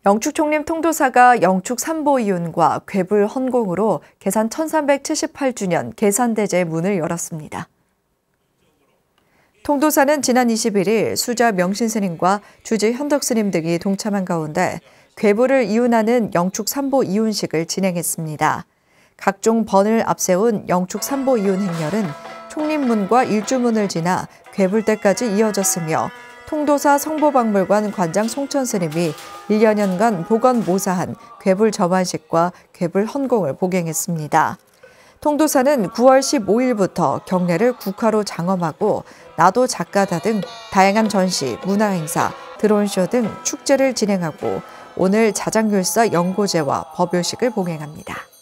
영축총림 통도사가 영축 삼보이윤과 괴불 헌공으로 개산 1378주년 개산대제의 문을 열었습니다. 통도사는 지난 21일 수자 명신스님과 주지 현덕스님 등이 동참한 가운데 괴불을 이윤하는 영축 삼보이윤식을 진행했습니다. 각종 번을 앞세운 영축 삼보이윤 행렬은 총림문과 일주문을 지나 괴불대까지 이어졌으며 통도사 성보박물관 관장 송천스님이 1여년간 복원모사한 괴불 점안식과 괴불 헌공을 복행했습니다. 통도사는 9월 15일부터 경례를 국화로 장엄하고 나도 작가다 등 다양한 전시, 문화행사, 드론쇼 등 축제를 진행하고 오늘 자장율사 연고제와 법요식을 봉행합니다.